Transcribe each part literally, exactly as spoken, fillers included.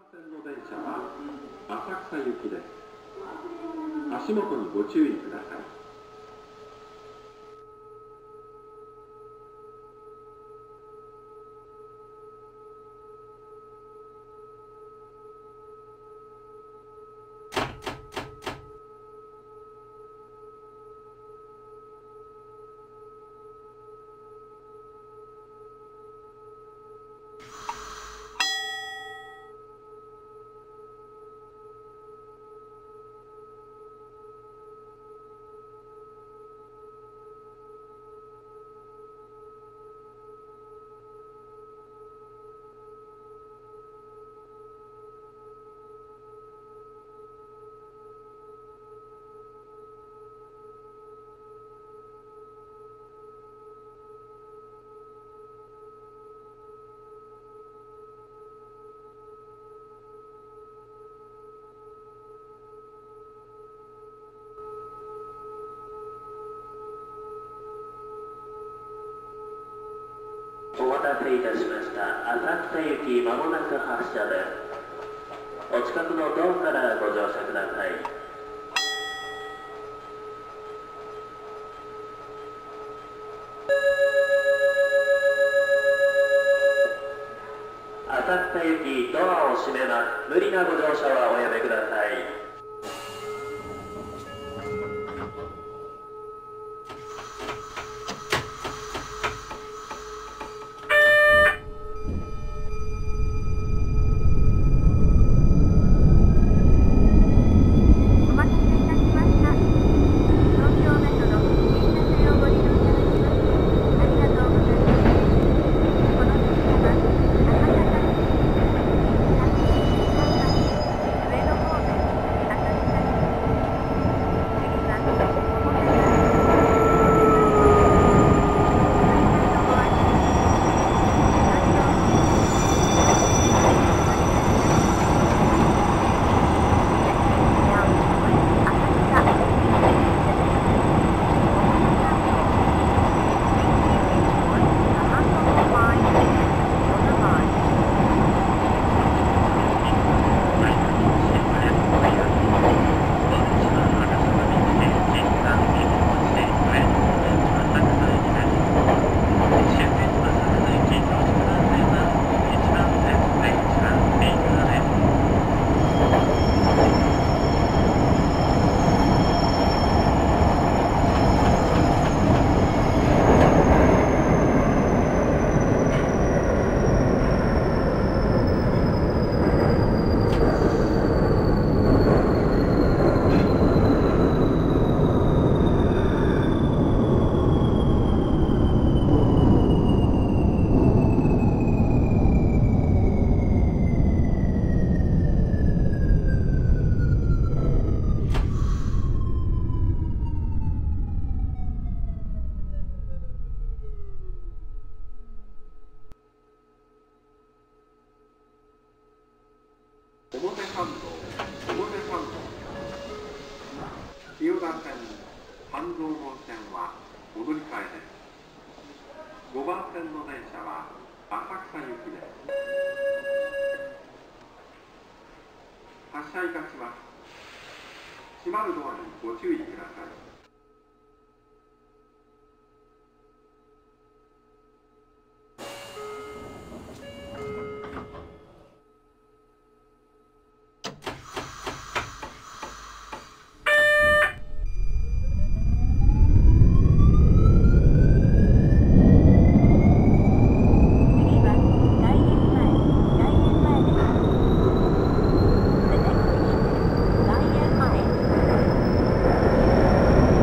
線の電車は浅草行きです。足元にご注意ください。 お待たせいたしました。浅草行きまもなく発車です。お近くのドアからご乗車ください。浅草行きドアを閉めます。無理なご乗車はおやめください。 表参道、表参道、千代田線、半蔵門線はお乗り換えです。ごばん線の電車は浅草行きです。発車いたします。閉まるドアにご注意ください。 「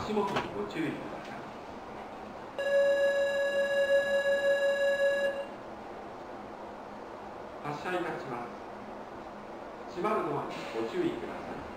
足元にご注意ください。発車いたします。閉まるドアにご注意ください。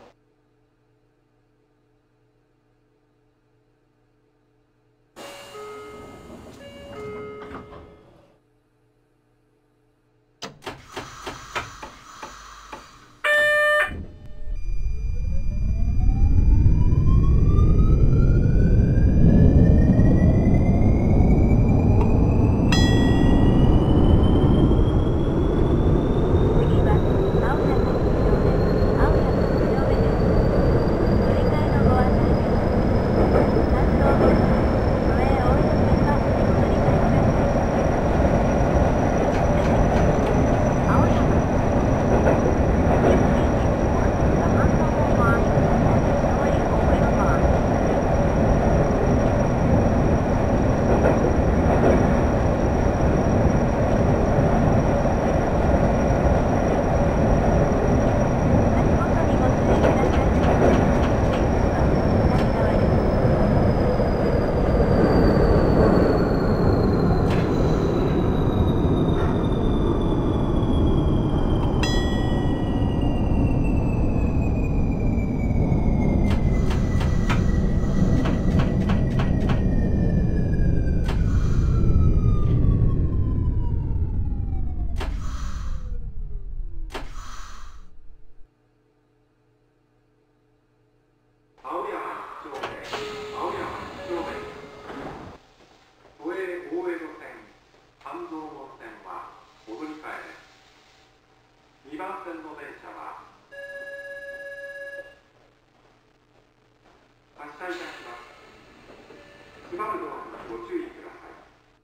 にばん線の電車は発車いたします。閉まるドアにご注意ください。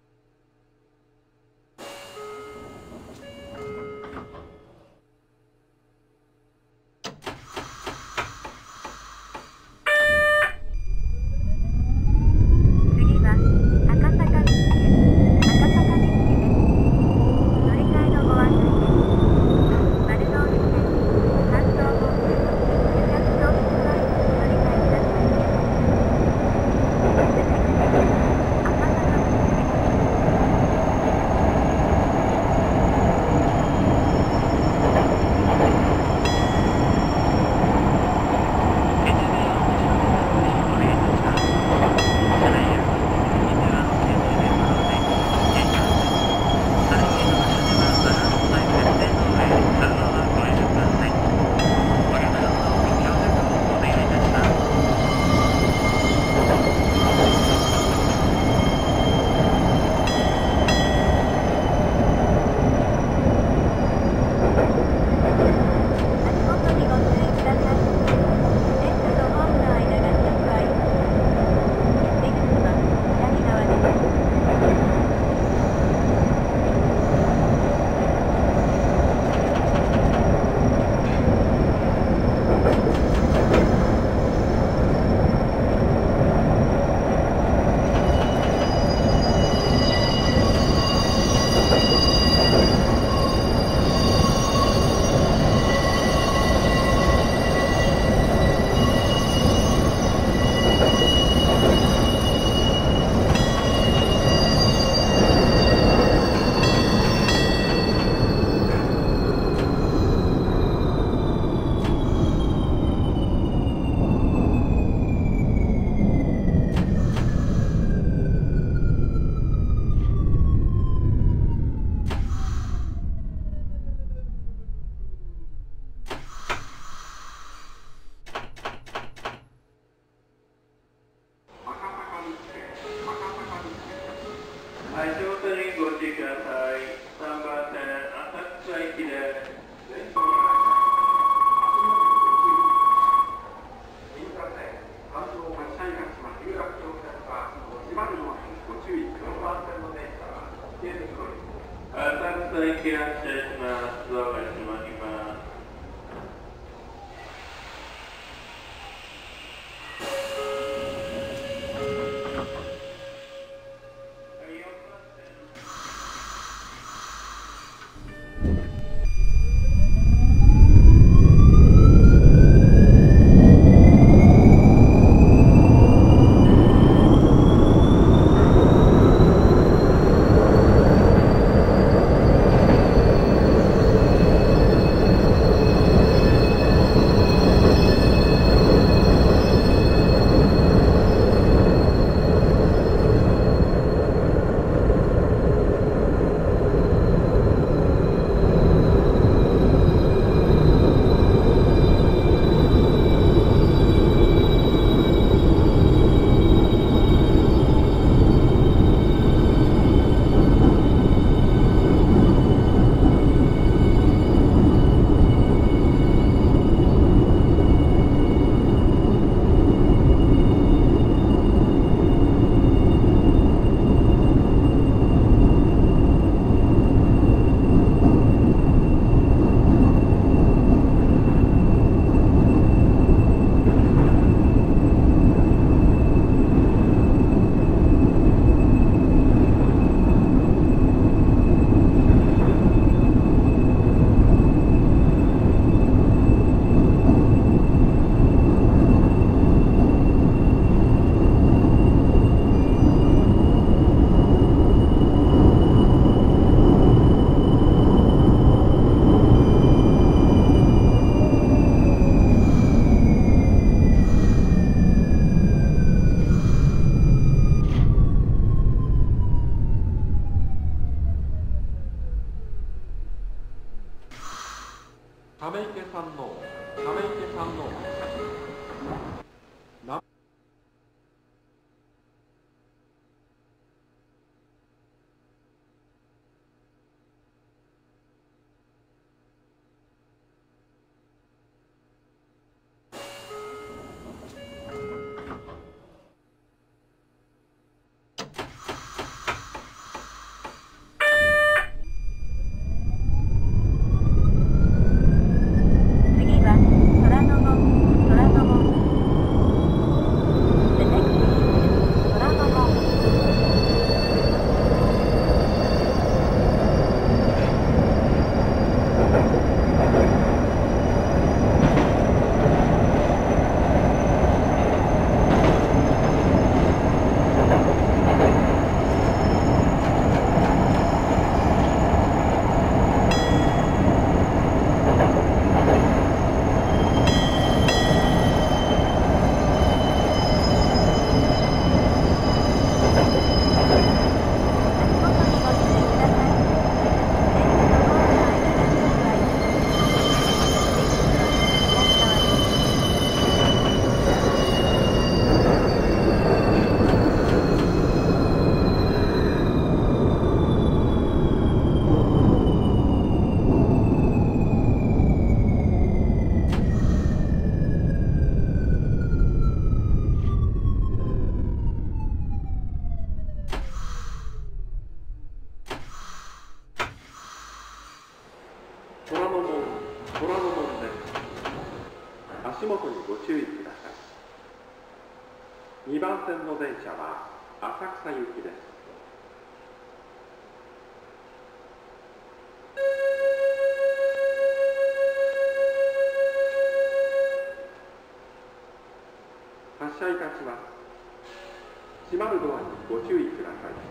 はい、手元にご注意ください。さんばん線、浅草行きです。新幹線、関東発車いたします。有楽町線は、閉まるドアにご注意。よんばん線の電車は、池袋に。浅草行き発車します。ドアが閉まります。 にばん線の電車は浅草行きです。発車いたします。閉まるドアにご注意ください。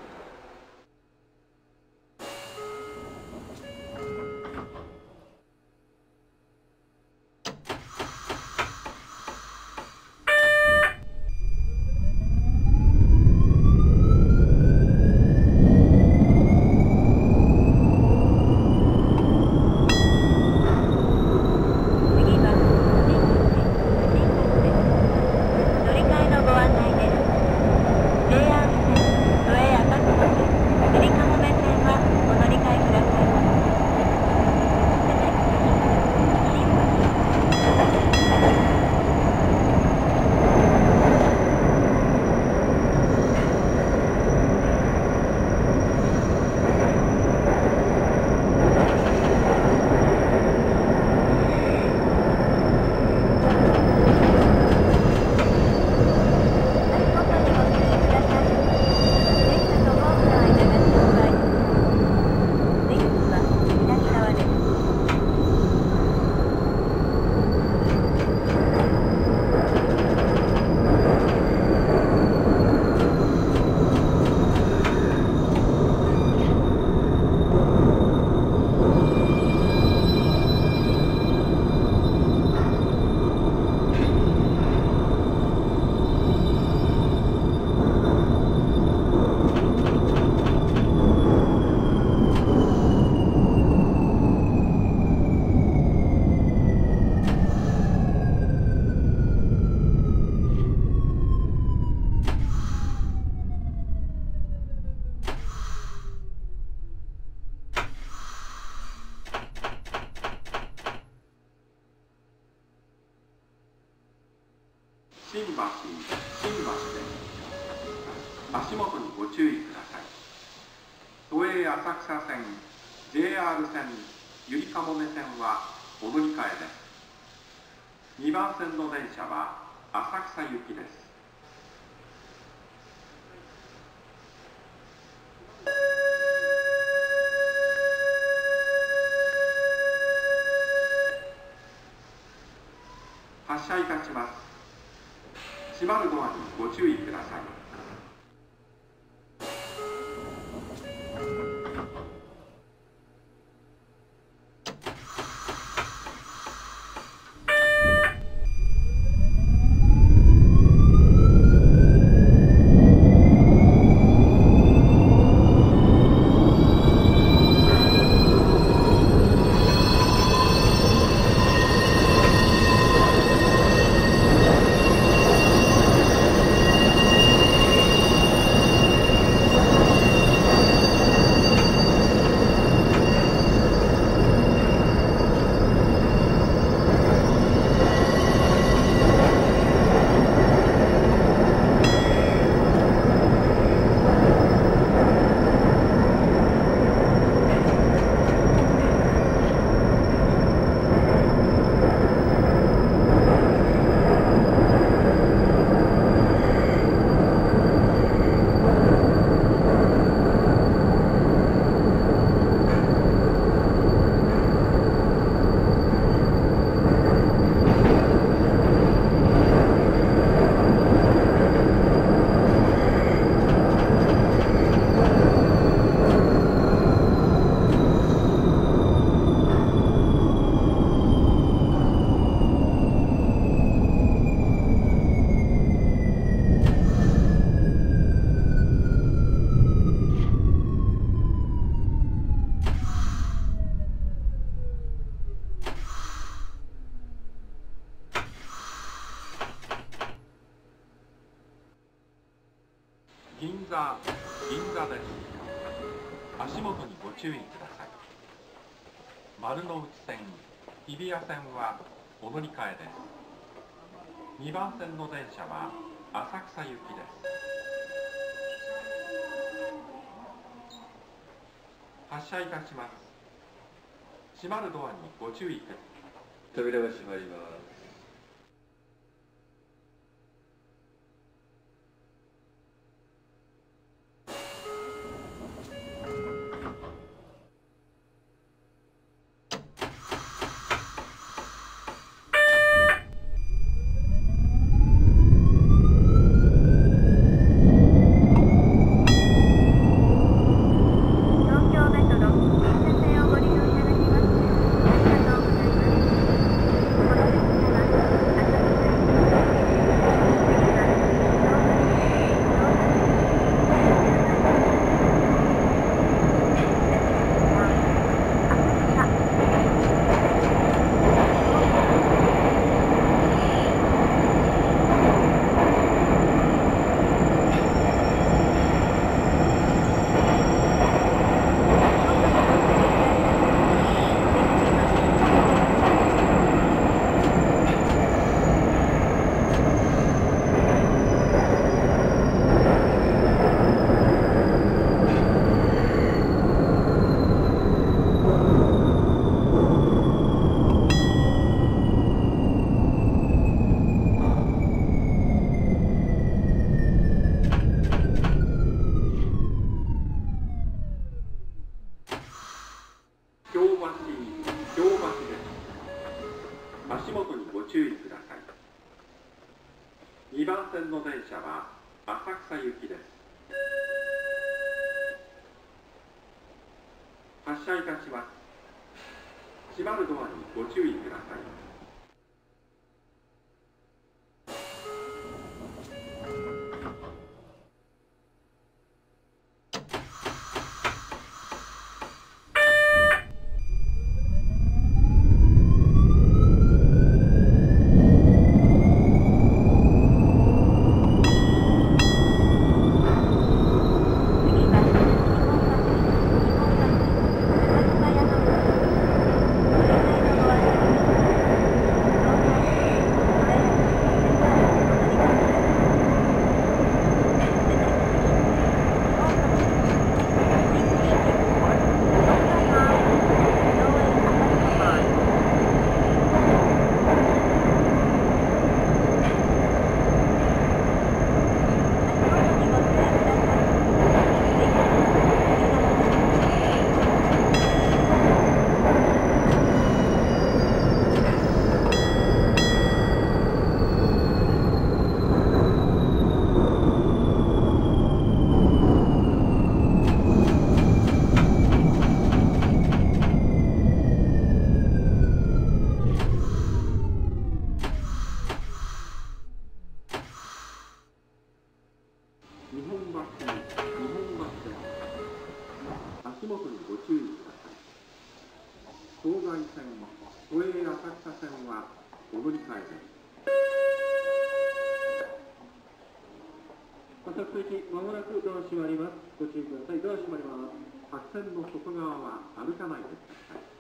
新橋、新橋で足元にご注意ください。都営浅草線、ジェイアール 線、ゆりかもめ線はお乗り換えです。にばん線の電車は浅草行きです。発車いたします。閉まるドアにご注意ください。銀座、銀座です。足元にご注意ください。丸の内線、日比谷線はお乗り換えです。にばん線の電車は浅草行きです。発車いたします。閉まるドアにご注意ください。 扉が閉まります。 電車は浅草行きです。発車いたします。閉まるドアにご注意ください。まもなくドア閉まります。ご注意ください。ドア閉まります。白線の外側は歩かないでください。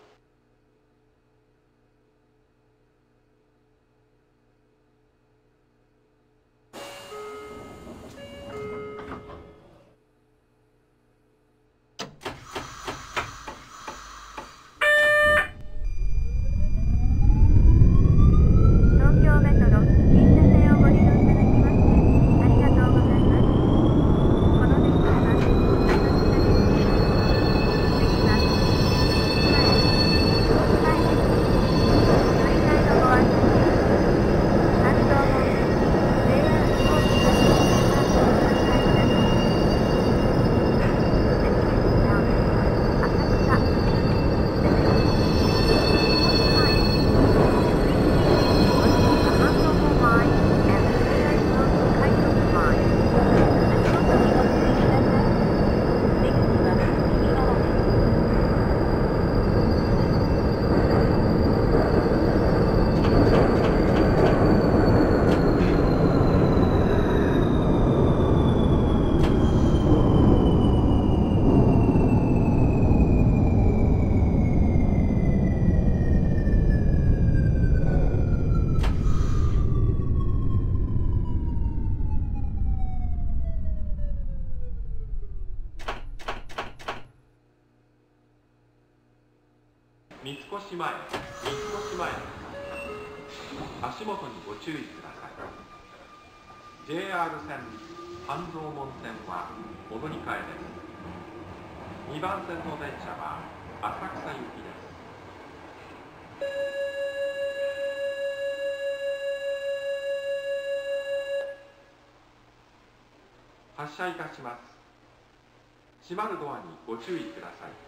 三越前、三越前、足元にご注意ください。 ジェイアール 線半蔵門線は戻り替えです。にばん線の電車は浅草行きです。発車いたします。閉まるドアにご注意ください。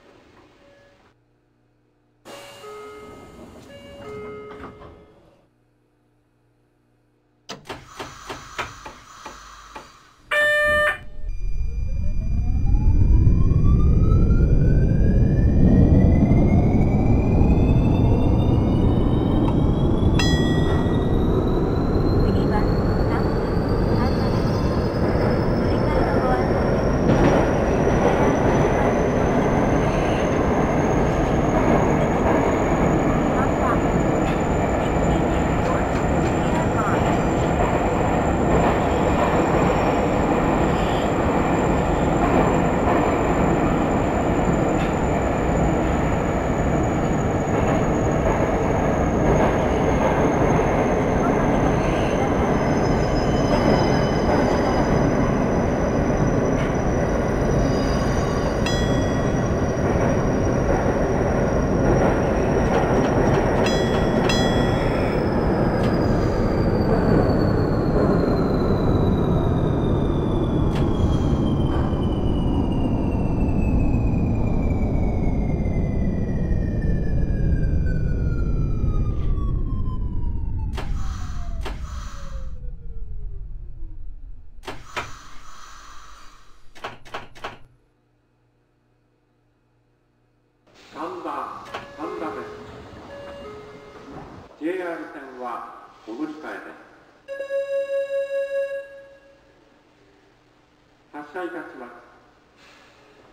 発車いたします。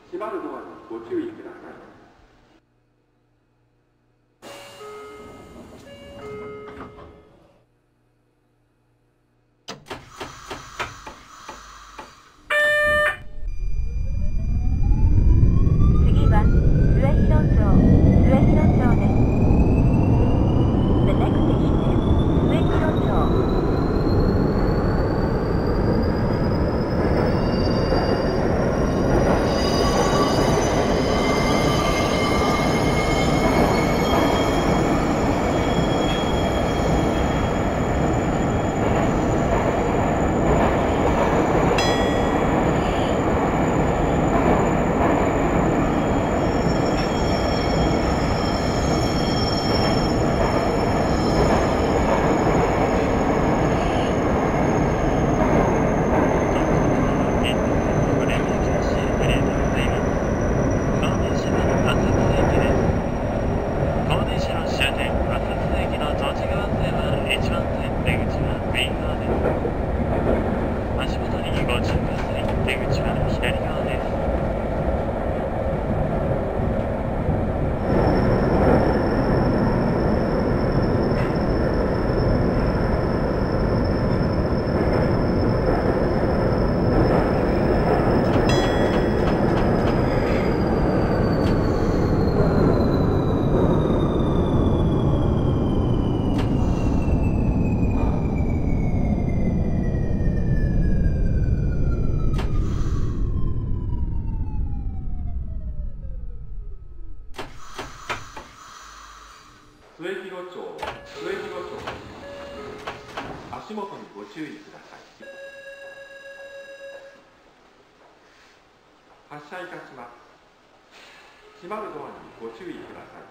閉まるドアにご注意ください。 次は末広町、末広町です。The next station is 末広町。 末広町、末広町。足元にご注意ください。発車いたします。閉まるドアにご注意ください。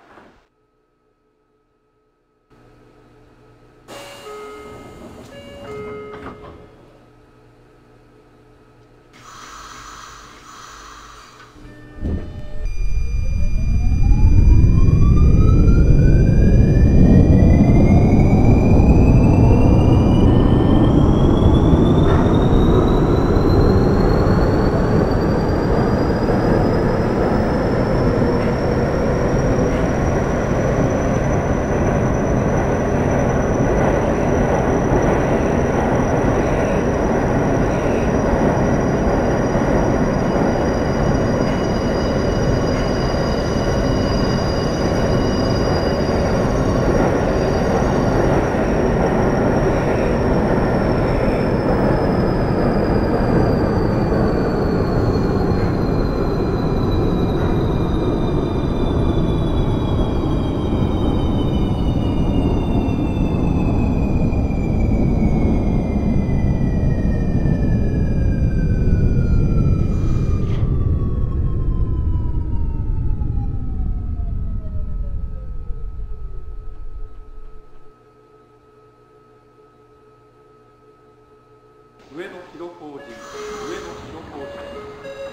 上野広小路、上野広小路です。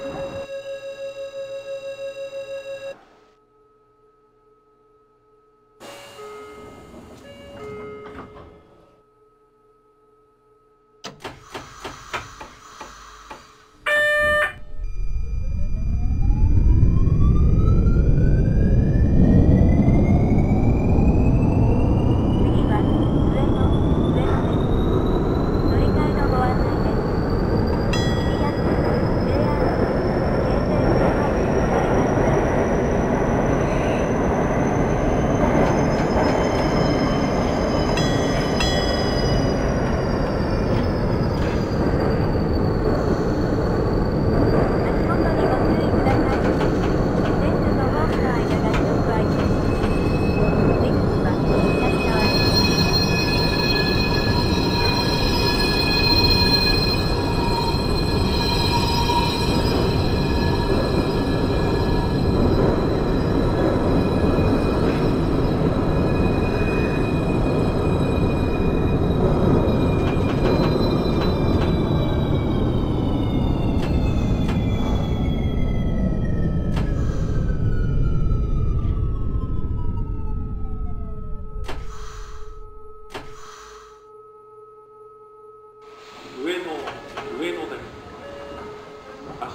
次は上野、上野です。乗り換えのご案内です。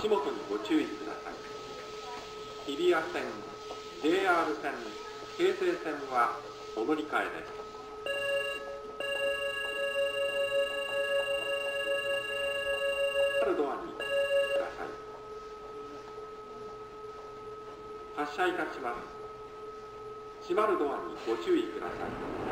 足元にご注意ください。日比谷線、ジェイアール 線、京成線はお乗り換えです。ドアにください。発車いたします。閉まるドアにご注意ください。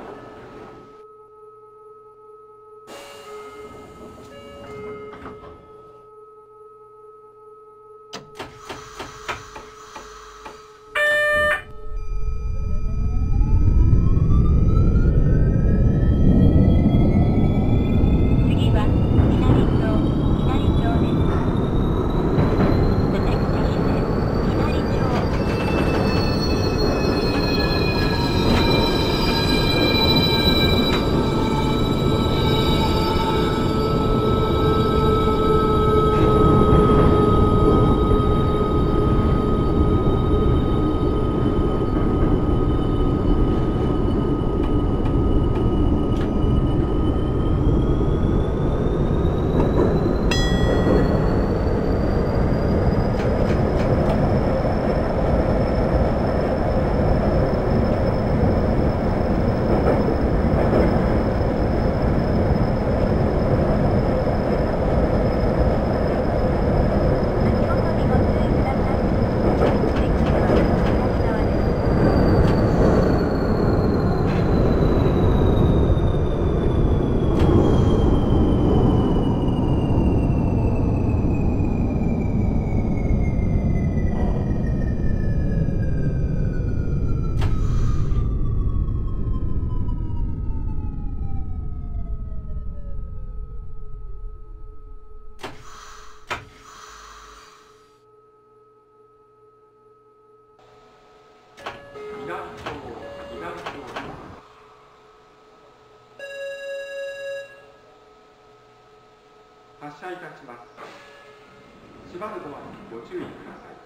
発車いたします。閉まるドアにご注意ください。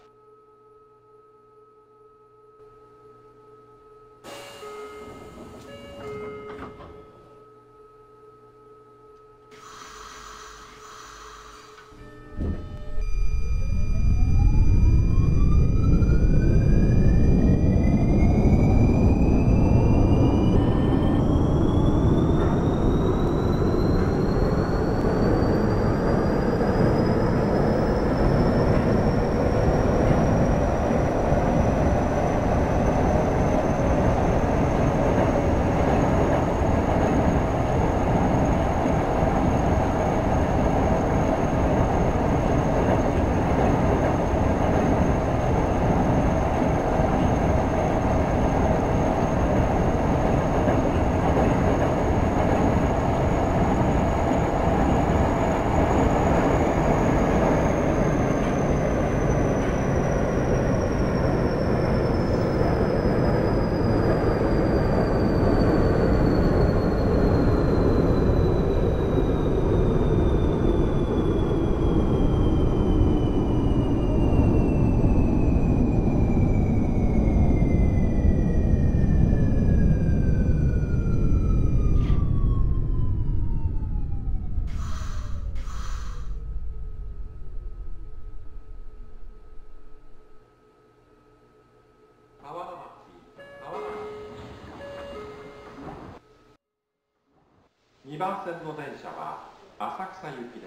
にばん線の電車は浅草行きです。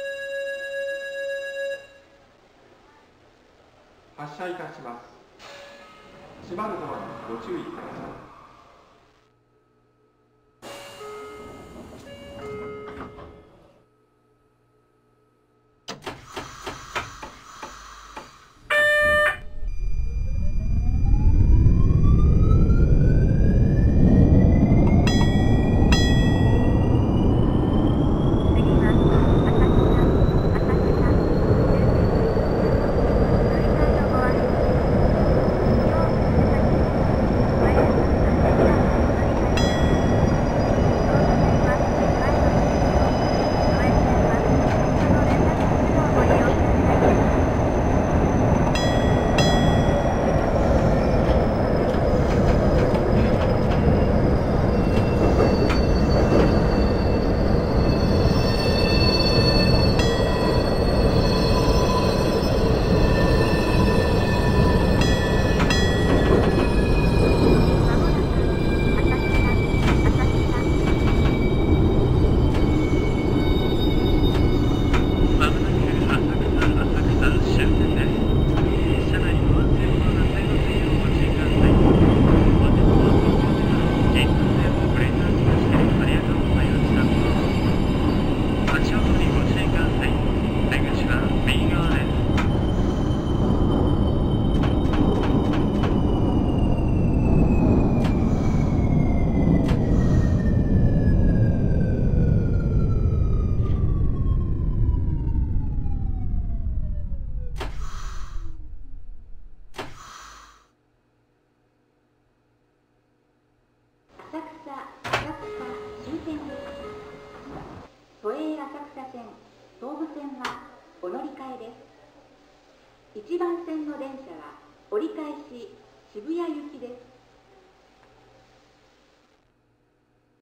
発車いたします。閉まるドアにご注意ください。 Bye. 線はお乗り換えです。いちばん線の電車は折り返し渋谷行きです。